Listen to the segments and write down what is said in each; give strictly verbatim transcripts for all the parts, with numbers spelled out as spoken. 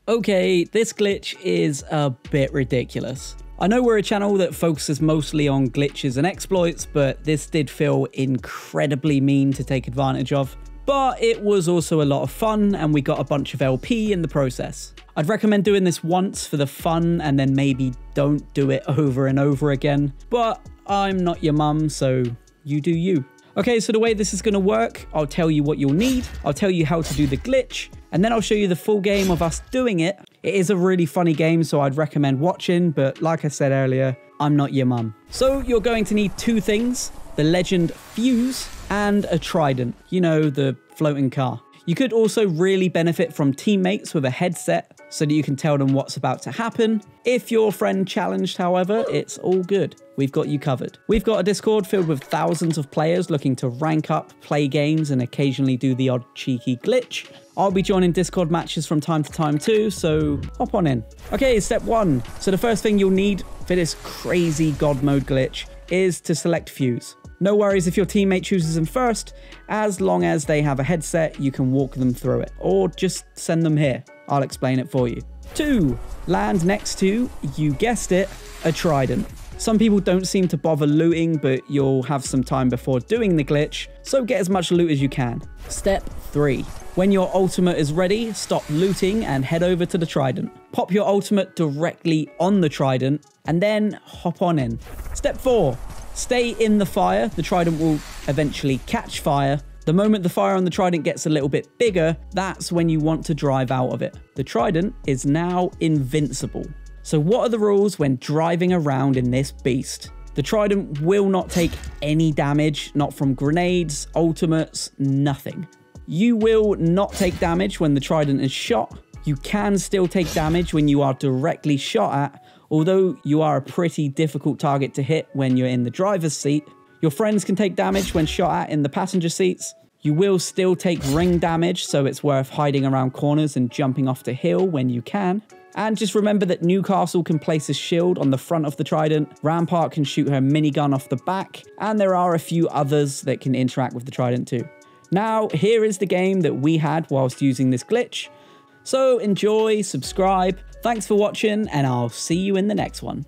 Okay, this glitch is a bit ridiculous. I know we're a channel that focuses mostly on glitches and exploits, but this did feel incredibly mean to take advantage of. But it was also a lot of fun, and we got a bunch of L P in the process. I'd recommend doing this once for the fun, and then maybe don't do it over and over again. But I'm not your mum, so you do you. Okay, so the way this is going to work, I'll tell you what you'll need, I'll tell you how to do the glitch, and then I'll show you the full game of us doing it. It is a really funny game, so I'd recommend watching, but like I said earlier, I'm not your mum. So you're going to need two things, the Legend Fuse and a Trident, you know, the floating car. You could also really benefit from teammates with a headset so that you can tell them what's about to happen. If your friend challenged, however, it's all good. We've got you covered. We've got a Discord filled with thousands of players looking to rank up, play games, and occasionally do the odd cheeky glitch. I'll be joining Discord matches from time to time too, so hop on in. Okay, step one. So the first thing you'll need for this crazy God mode glitch is to select Fuse. No worries if your teammate chooses them first, as long as they have a headset, you can walk them through it, or just send them here. I'll explain it for you. Two, land next to, you guessed it, a Trident. Some people don't seem to bother looting, but you'll have some time before doing the glitch, so get as much loot as you can. Step three. When your ultimate is ready, stop looting and head over to the Trident. Pop your ultimate directly on the Trident, and then hop on in. Step four. Stay in the fire. The Trident will eventually catch fire. The moment the fire on the Trident gets a little bit bigger, that's when you want to drive out of it. The Trident is now invincible. So what are the rules when driving around in this beast? The Trident will not take any damage, not from grenades, ultimates, nothing. You will not take damage when the Trident is shot. You can still take damage when you are directly shot at, although you are a pretty difficult target to hit when you're in the driver's seat. Your friends can take damage when shot at in the passenger seats. You will still take ring damage, so it's worth hiding around corners and jumping off the hill when you can. And just remember that Newcastle can place a shield on the front of the Trident, Rampart can shoot her minigun off the back, and there are a few others that can interact with the Trident too. Now, here is the game that we had whilst using this glitch. So enjoy, subscribe, thanks for watching, and I'll see you in the next one.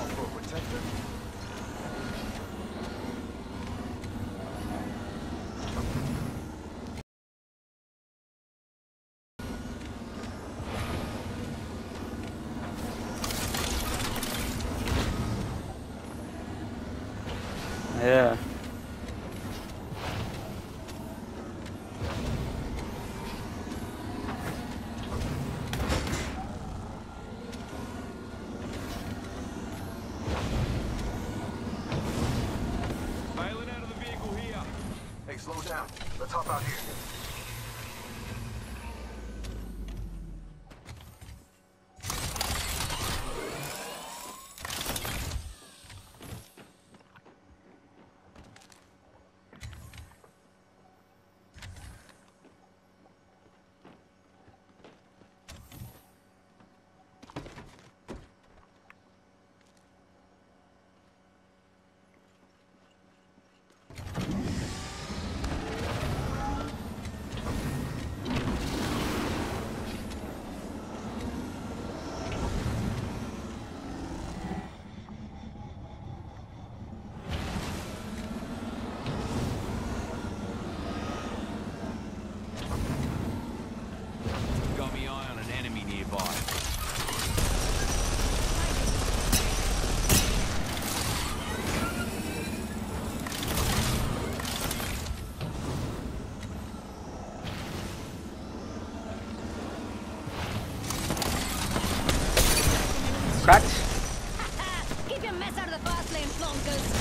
Yeah. Bailing out of the vehicle here. Hey, slow down. Let's hop out here. Got me eye on an enemy nearby. Cracked. Keep your mess out of the fast lane, flonkers.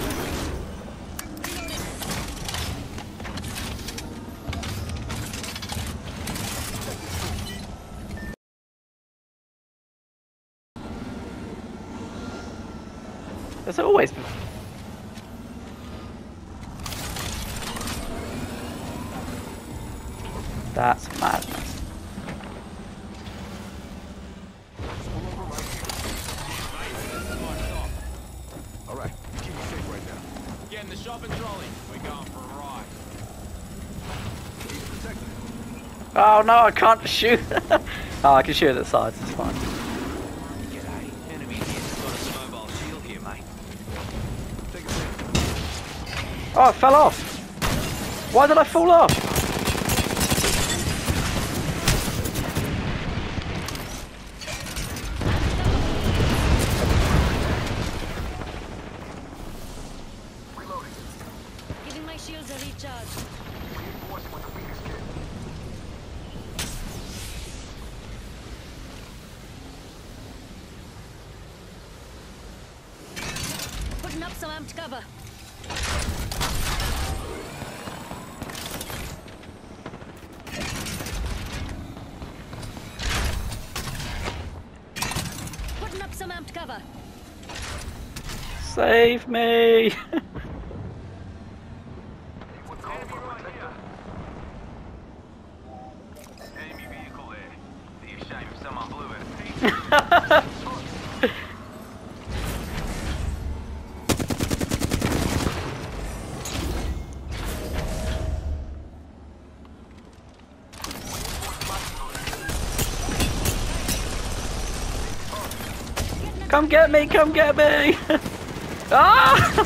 There's always been. That's madness. All right, you keep me safe right now. Get in the shopping trolley. We're going for a ride. He's protected. Oh no, I can't shoot. Oh, I can shoot at the sides, it's fine. G'day. Enemy here. Got us a mobile shield here, mate. Take a look. Oh, it fell off! Why did I fall off? Giving my shields a recharge. Putting up some amped cover. Putting up some amped cover. Save me! Enemy right here. Enemy vehicle there. Be a shame if someone blew it. Come get me, come get me! Ah!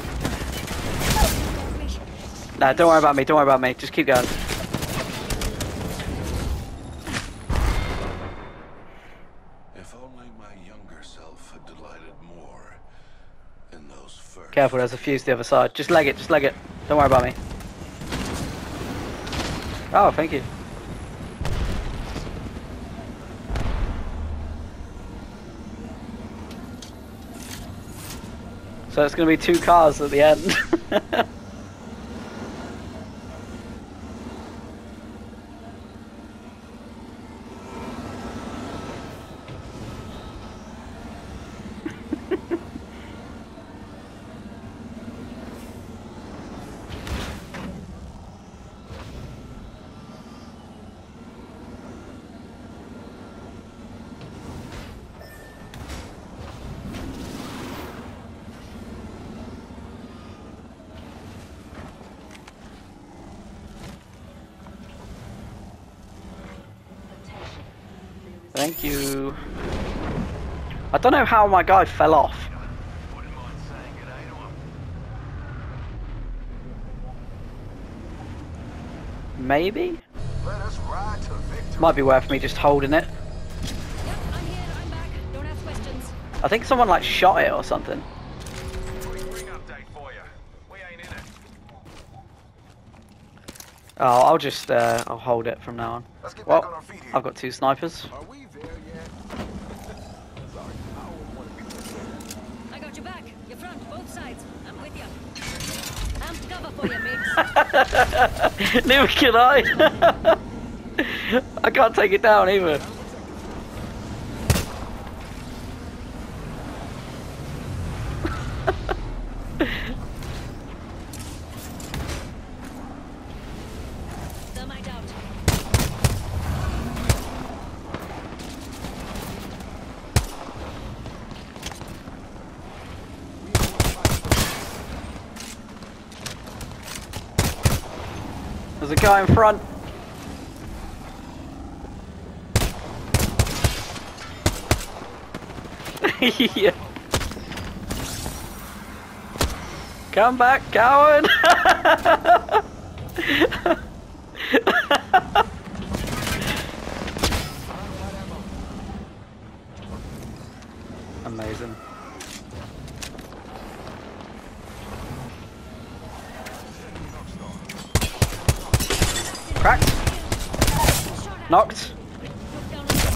Nah, don't worry about me, don't worry about me, just keep going. If only my younger self had delighted more in those first. Careful, there's a fuse the other side. Just leg it, just leg it. Don't worry about me. Oh, thank you. So it's going to be two cars at the end. Thank you. I don't know how my guy fell off. Wouldn't mind saying g'day to him. Maybe? Let us ride to victory. Might be worth me just holding it. Yep, I'm here. I'm back. Don't ask questions. I think someone like shot it or something. Quick ring update for you. We ain't in it. Oh, I'll just, uh, I'll hold it from now on. Let's get back on Well, our feet here. I've got two snipers. Are we there yet? Sorry, I don't want to be there. I got your back. Your front, both sides. I'm with you. Amped cover for you, mates. Neither can I. I can't take it down either. Thermite out. There's a guy in front. Yeah. Come back, coward! Amazing. Cracked. Knocked. Look down on me.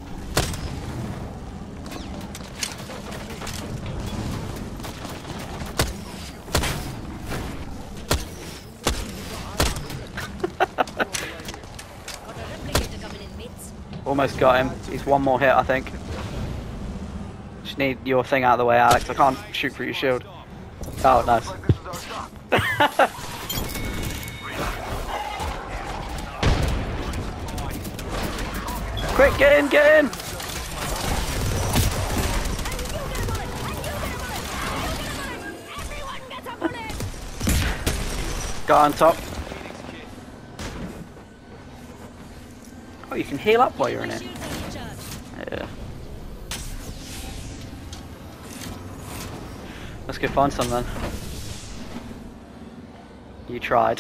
Got a replicator coming in, mates. Almost got him. He's one more hit, I think. Just need your thing out of the way, Alex. I can't shoot through your shield. Oh, nice. Like this is our stop. Quick, get in, get in! Everyone gets a bullet! Guy on top. Oh, you can heal up while you're in My it. shields are recharged. Let's go find some then. You tried.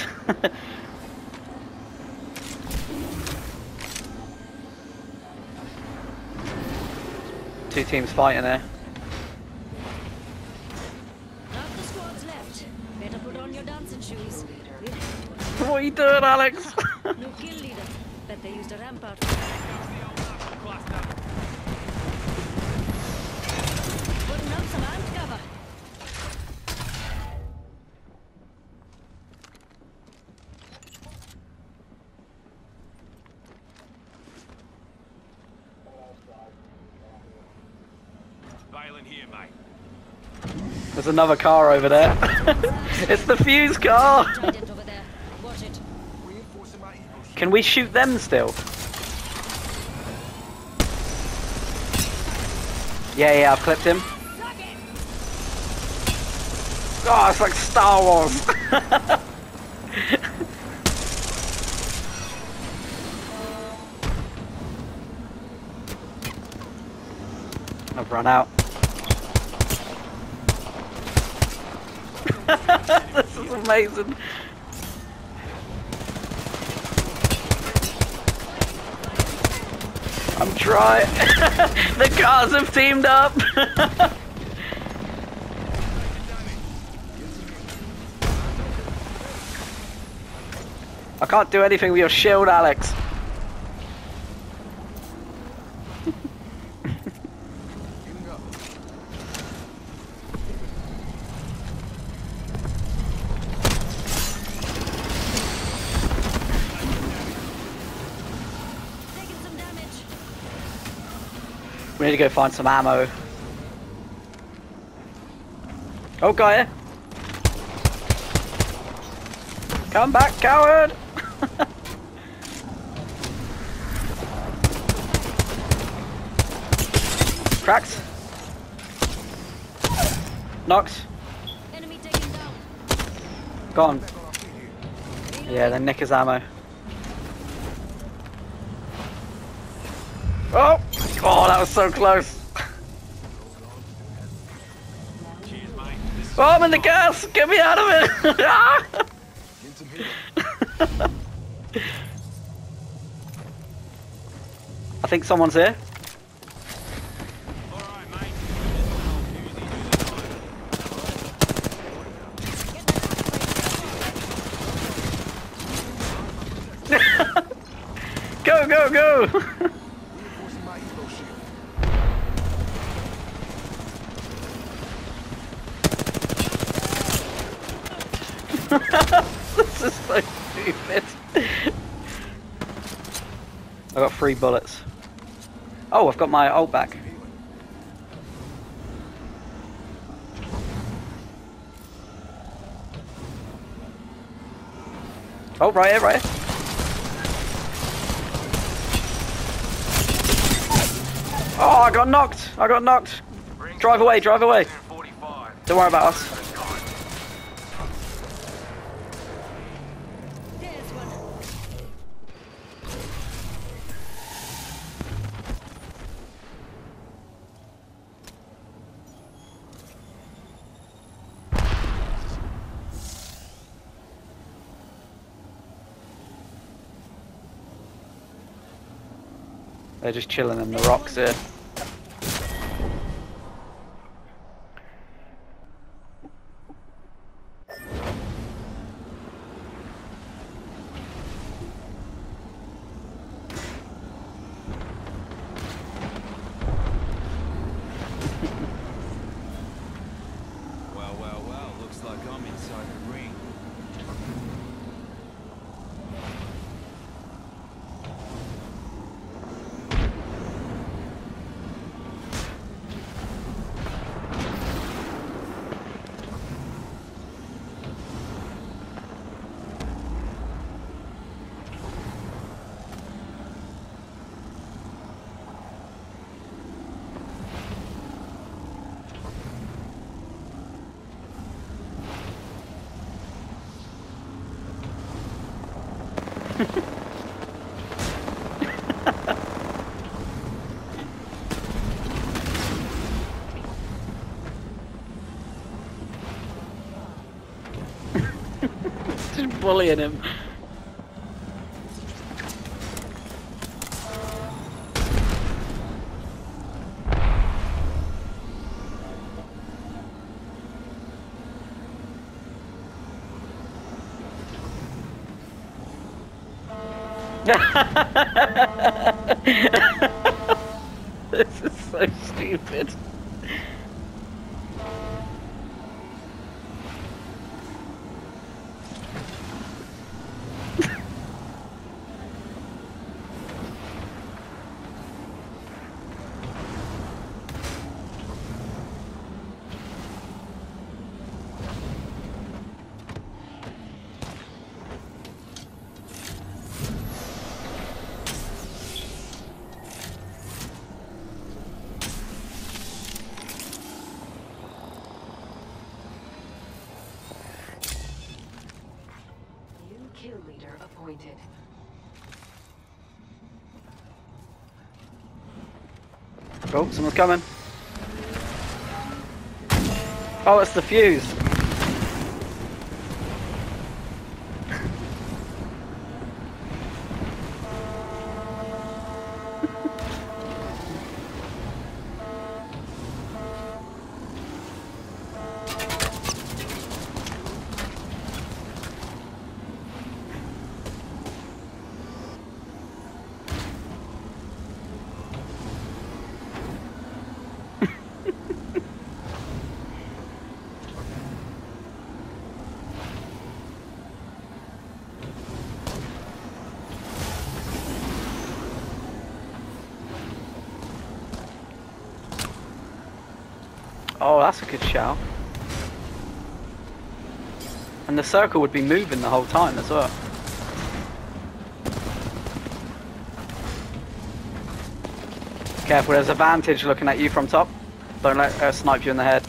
Two teams fighting there. Half the squad's left. Better put on your dancing shoes. What are you doing, Alex? No kill leader. Bet they used a rampart. Putting up some ant cover. Valen here, mate. There's another car over there. It's the fuse car. Trident over there. Watch it. Reinforcing my Eagle shield. Can we shoot them still? Yeah, yeah, I've clipped him. Suck it! Oh, it's like Star Wars. I've run out. This is amazing. I'm trying. The cars have teamed up. I can't do anything with your shield, Alex. Taking some damage. We need to go find some ammo. Oh, guy here. Come back, coward! Cracks. Knocks. Enemy taken down. Gone. Yeah, then nick his ammo. Oh! Oh, that was so close. Cheers, mate. This Oh, I'm in the gas! Get me out of it! Ah! I think someone's here. all right, mate. Go, go, go! Reinforcing my Eagle shield. This is so stupid. I got three bullets. Oh, I've got my ult back. Oh, right here, right here. Oh, I got knocked. I got knocked. Drive away, drive away. forty-five. Don't worry about us. There's one. They're just chilling in the rocks here. Well, well, well. Looks like I'm inside the ring. bullying him. This is so stupid. Kill leader appointed. Oh, someone's coming. Oh, it's the fuse. Oh, that's a good shout. And the circle would be moving the whole time as well. Careful, there's a Vantage looking at you from top. Don't let her snipe you in the head.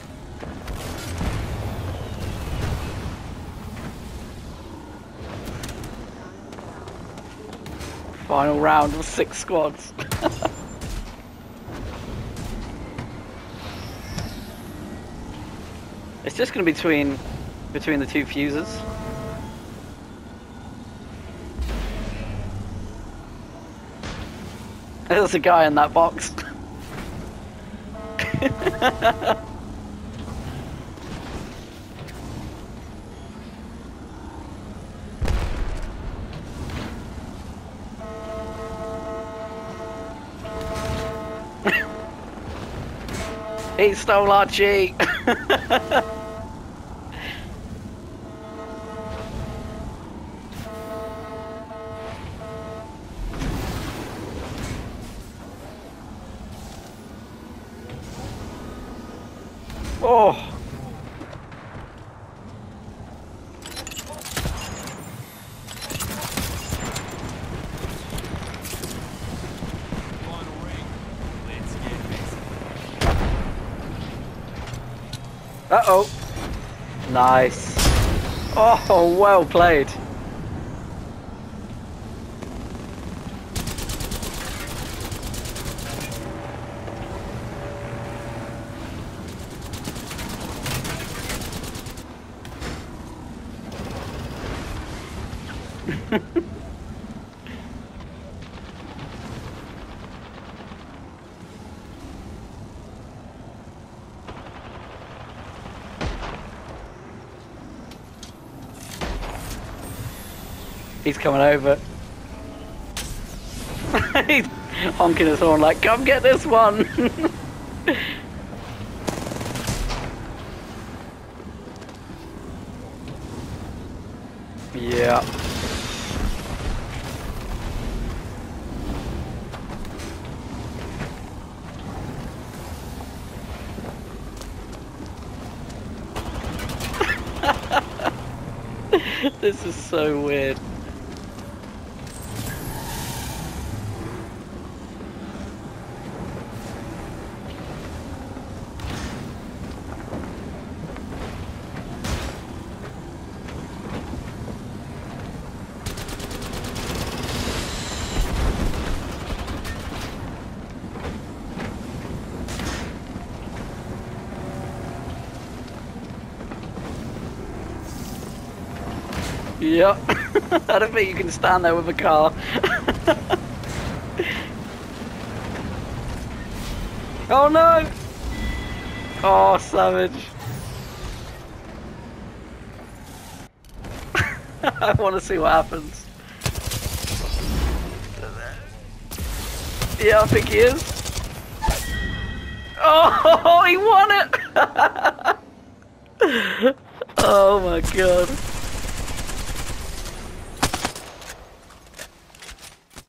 Final round of six squads. It's just going to be between between the two fuses. There's a guy in that box. He stole our cheat. Oh. Final ring. Let's get this. Uh-oh. Nice. Oh, well played. He's coming over. He's honking his horn like, come get this one. Yeah. This is so weird. Yep. I don't think you can stand there with a car. Oh no! Oh, savage. I want to see what happens. Yeah, I think he is. Oh, he won it! Oh my god.